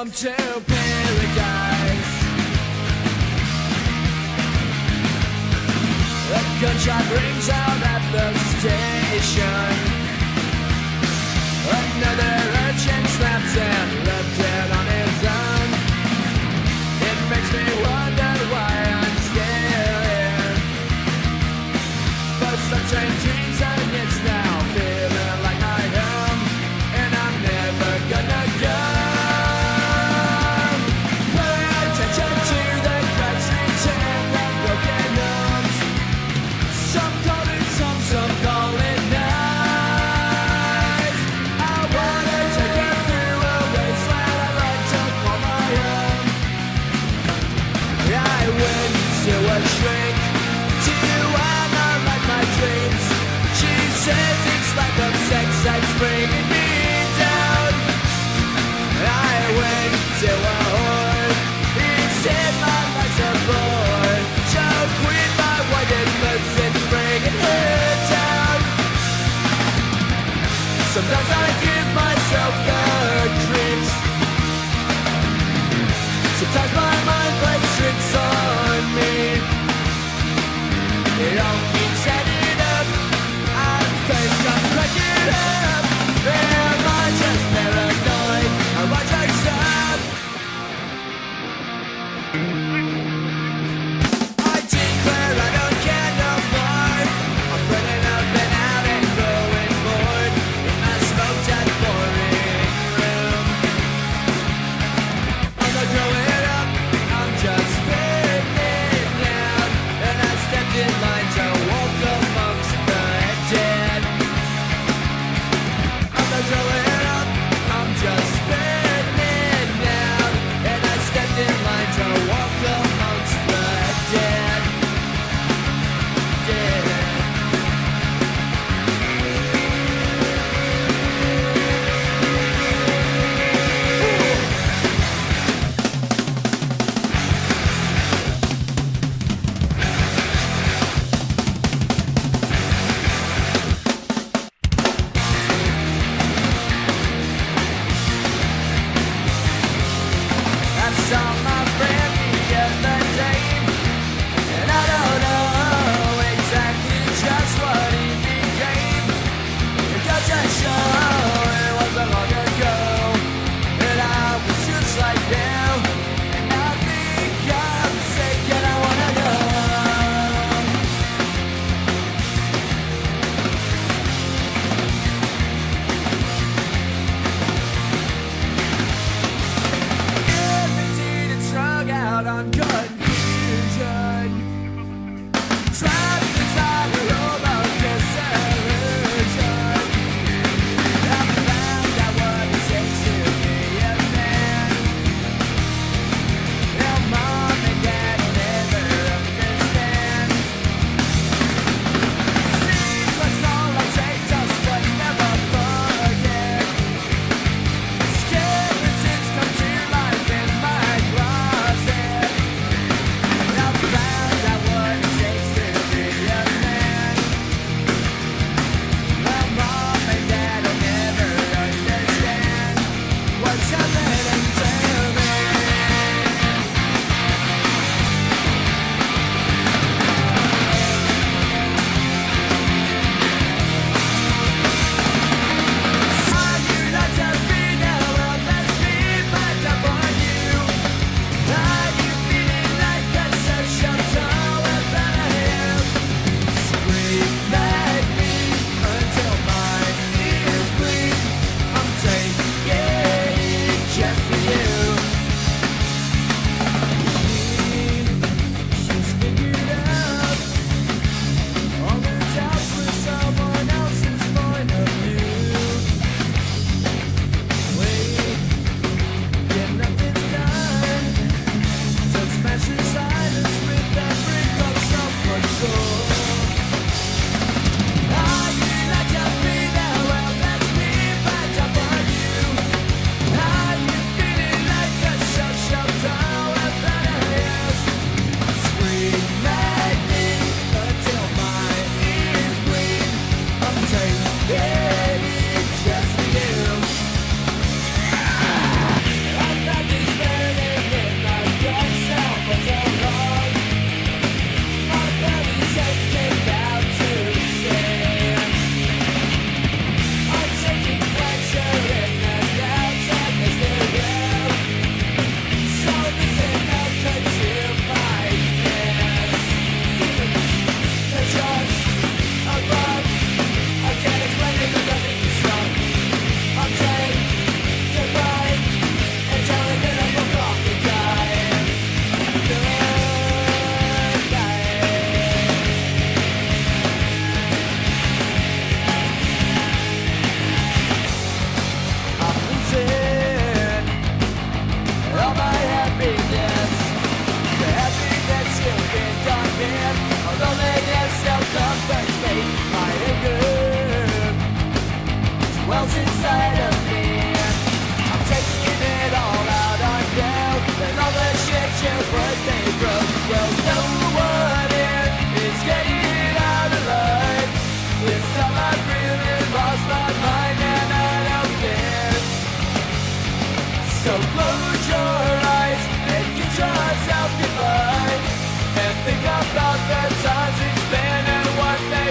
welcome to paradise. A gunshot rings out at the station. Another urchin snaps and left dead on his own. It makes me wonder why I'm still here. But some strange dreams and it's now feeling like my home, and I'm never gonna go. Pay attention to the cracks and the broken homes. Some call it some call it night. I wanna take you through a wasteland of like compensate my anger. Wells inside of me. I'm taking it all out on you. And all the shit you put me through. Well, no one here is getting out alive. This time I've really lost my mind and I don't care. So close your eyes and get yourself goodbye. And think about the times it's been and what they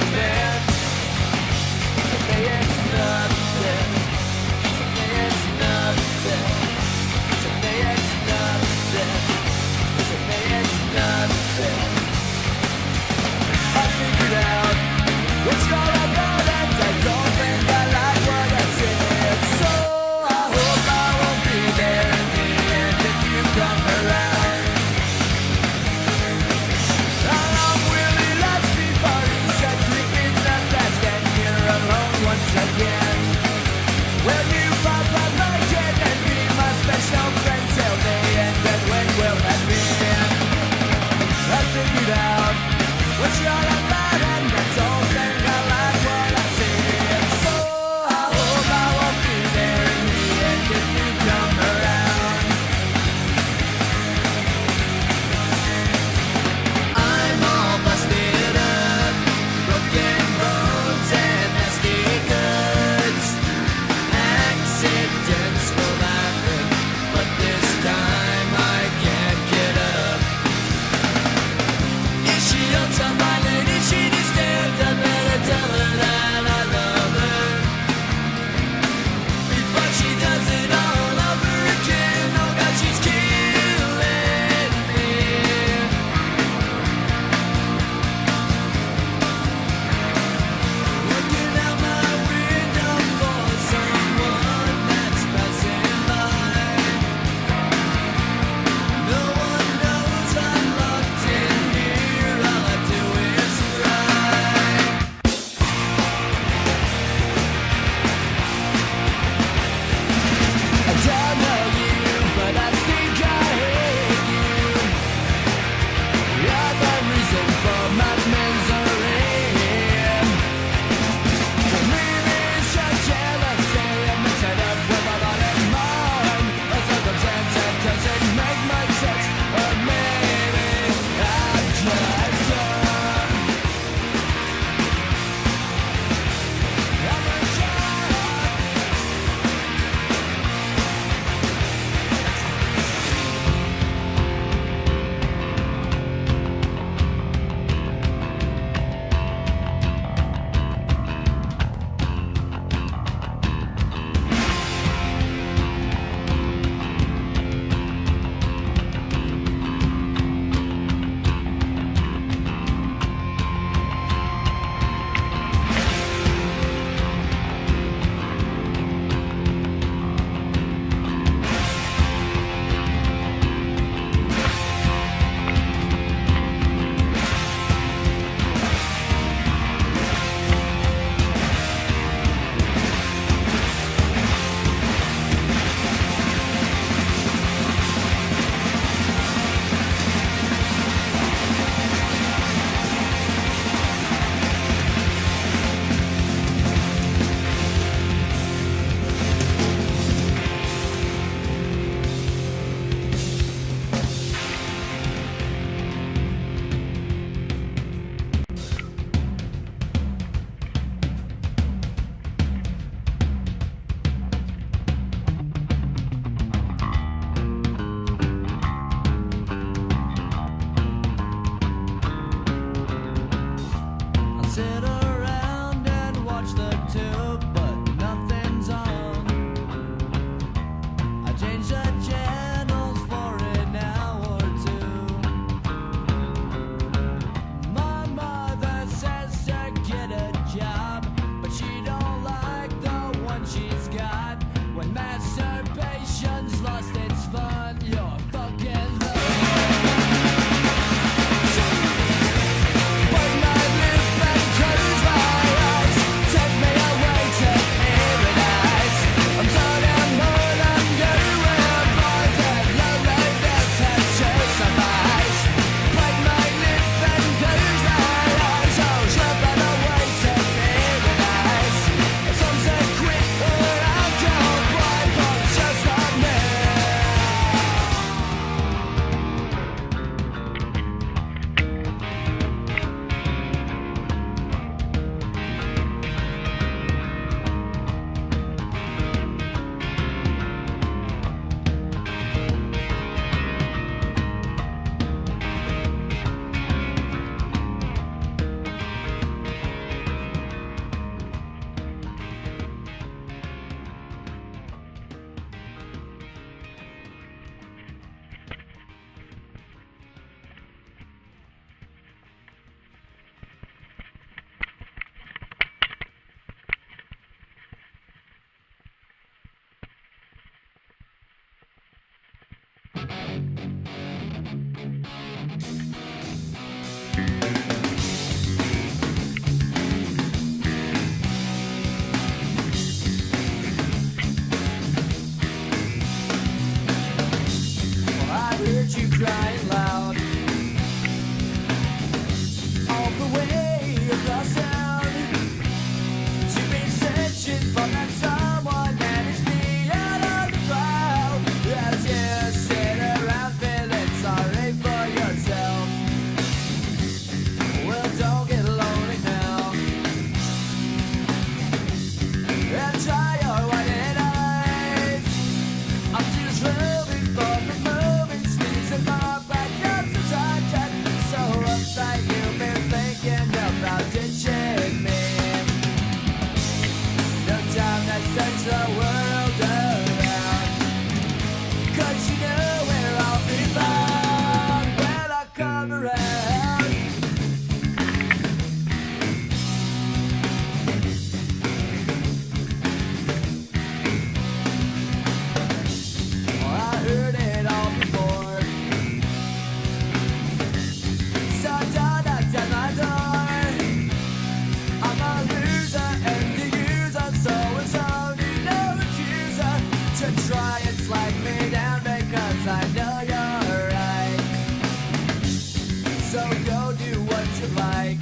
so go do what you like.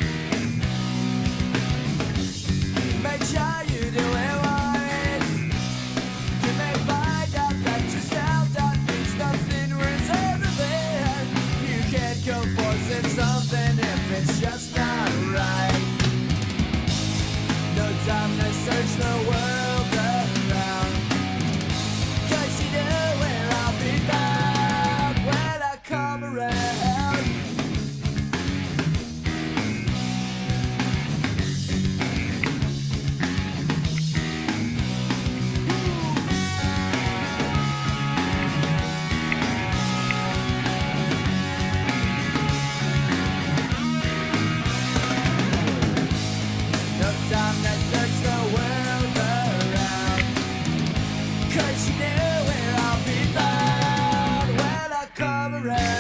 Make sure you do it right. You may find out that yourself that means nothing ruins everything. You can't go forcing something if it's just not right. No time to search the world around, 'cause you know where I'll be found when I come around. No time to search the world around, 'cause you know where I'll be found when I come around.